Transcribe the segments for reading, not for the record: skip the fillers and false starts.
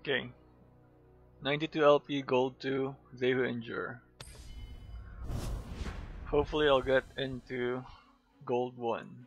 Okay. 92 LP, gold 2, they who endure. Hopefully I'll get into gold 1.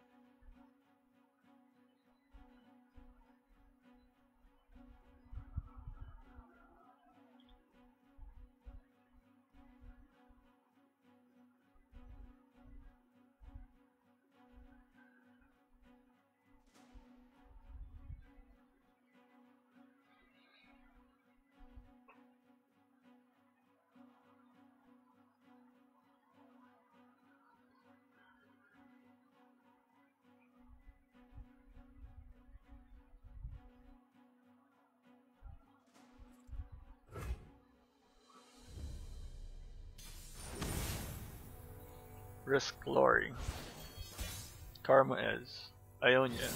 Risk Glory. Karma Ez. Ionia.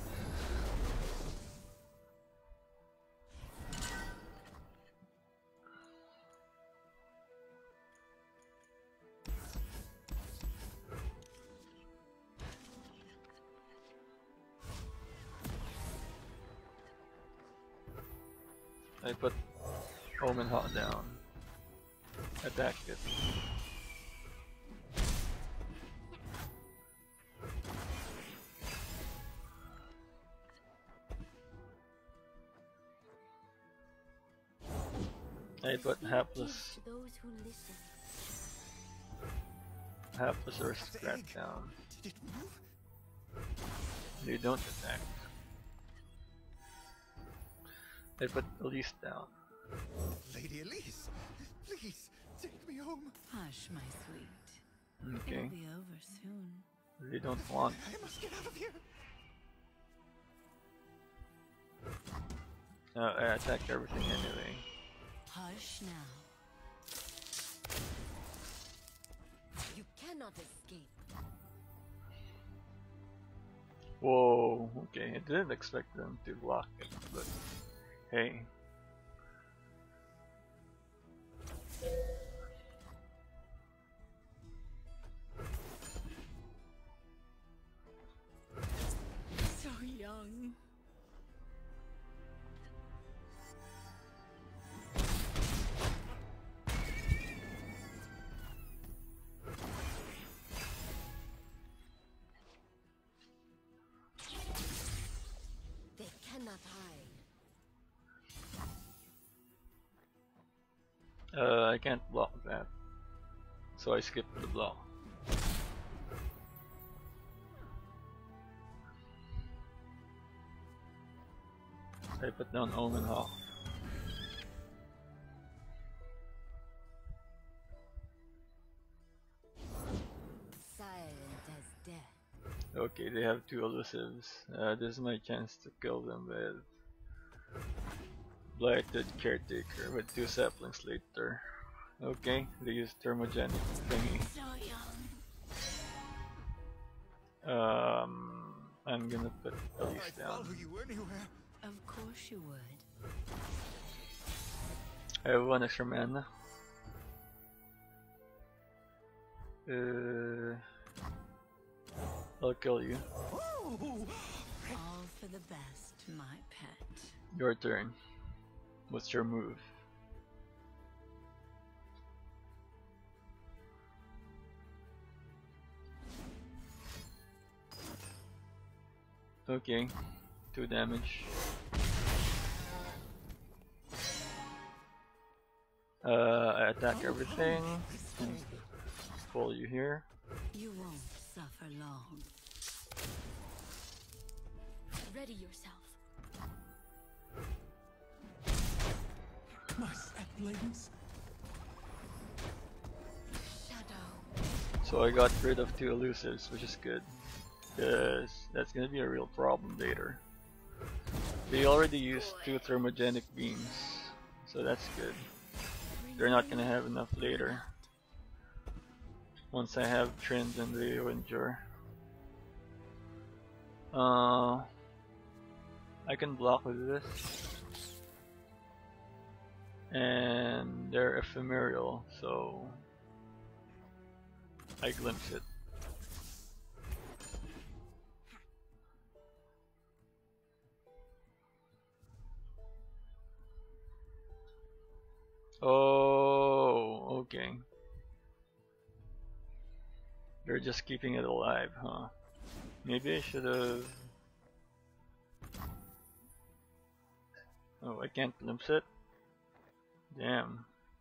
I put Omen Hawk down. Attack it. I put Hapless Aristocrat down. Did it move? You don't attack. I put Elise down. Lady Elise, please take me home. Hush, my sweet. Okay. It'll be over soon. Really don't want. I must get out of here. I attack everything anyway. Hush now. You cannot escape. Whoa, okay, I didn't expect them to block it, but hey. So young. They cannot hide. I can't block that, so I skipped the block. I put down Omen Hawk. Silent as death. Okay, they have 2 elusives. This is my chance to kill them with Blighted Caretaker with 2 saplings later. Okay, they use thermogenic thingy. So young. I'm gonna put Elise I'd down. follow you anywhere. Of course you would. I have 1 extra mana. I'll kill you. Oh, All for the best, my pet. Your turn. What's your move? Okay, 2 damage. I attack everything and pull you here. You won't suffer long. Ready yourself. my saplings. Shadow. So I got rid of 2 elusives, which is good. Because that's gonna be a real problem later. They already used 2 thermogenic beams, so that's good. They're not gonna have enough later. Once I have Trend and the Endure. I can block with this. And they're ephemeral, so I glimpse it. Oh, okay. They're just keeping it alive, huh? Maybe I should have. Oh, I can't glimpse it? Damn.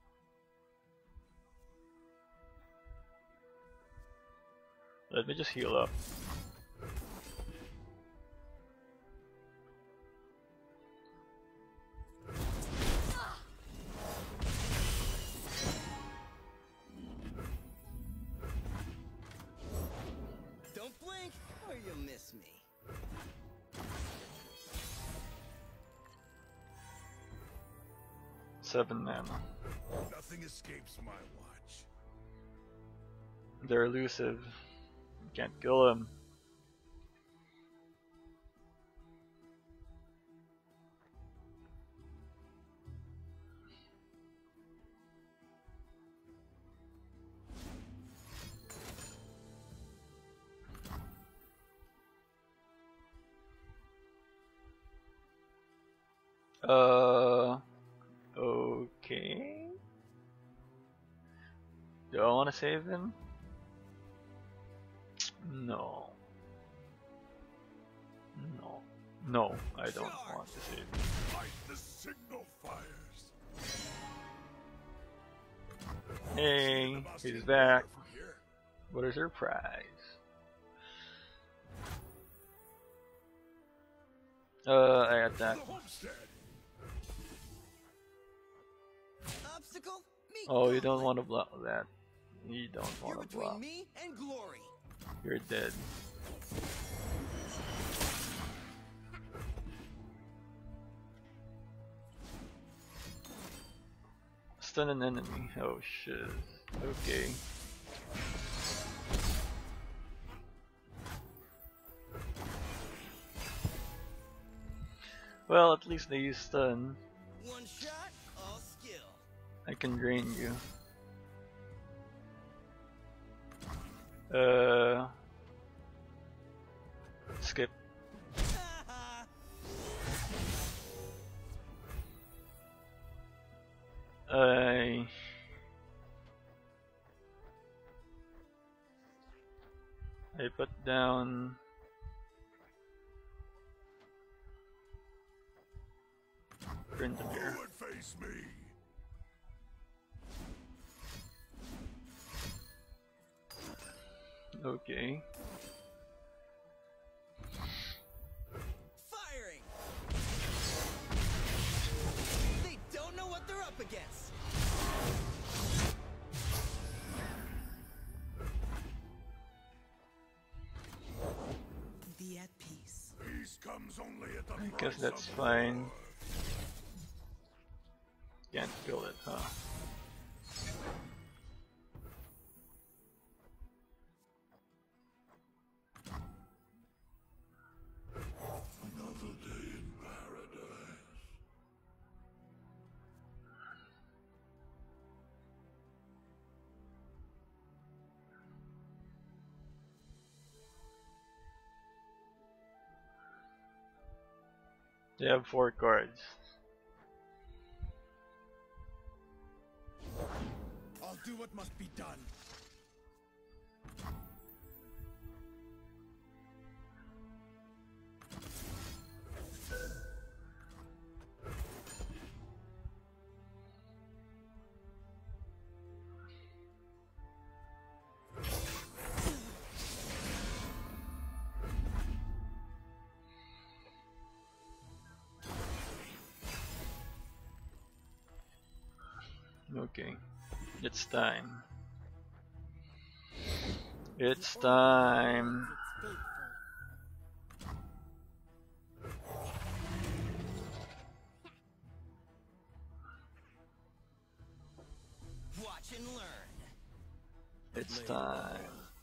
Let me just heal up. Don't blink or you'll miss me. Seven mana. Nothing escapes my watch. They're elusive. You can't kill them. Okay. Do I want to save him? No. No. No, I don't want to save him. Light the signal fires. Hey, he's back. What is your prize? I attack. Obstacle? Me. Oh, you don't want to block that. You don't You're want to between block. me and glory. You're dead. Stun an enemy. Oh shit. Okay. Well, at least they use stun. One shot, all skill. I can drain you. Skip. I put down Brindamere. Who would face me? Okay. Firing. They don't know what they're up against. Be at peace. Peace comes only at the I guess that's fine. Can't kill it, huh? Another day in paradise. They have 4 cards. I'll do what must be done. Okay. It's time. It's time. Watch and learn. It's time.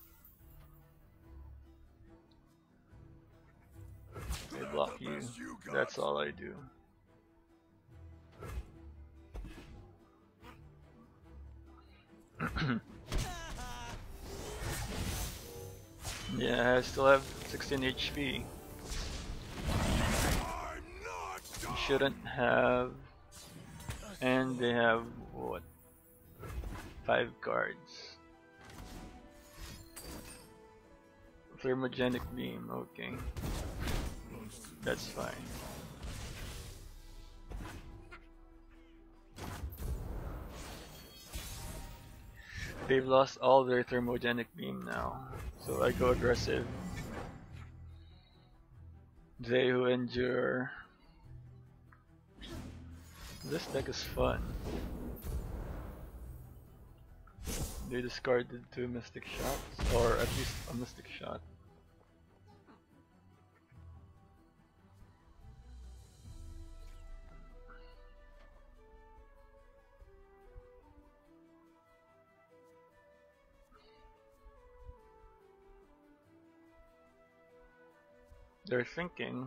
I block you. That's all I do. Yeah, I still have 16 HP. You shouldn't have And they have what? 5 cards. Thermogenic beam, okay. That's fine. They've lost all their thermogenic beam now, so I go aggressive. They who endure. This deck is fun. They discarded 2 mystic shots, or at least a mystic shot. They're thinking,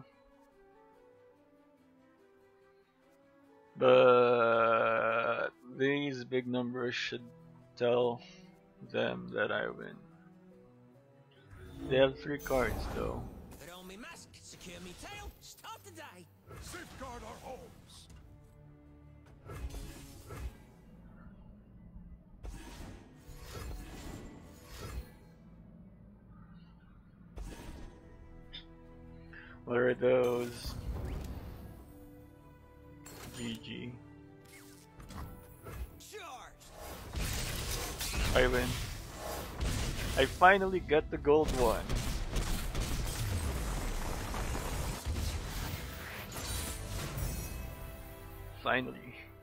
but these big numbers should tell them that I win. They have 3 cards though. Put on me mask, secure me tail, start the day. Safeguard our homes. What are those? GG. Charge! I win. I finally got the gold one. Finally.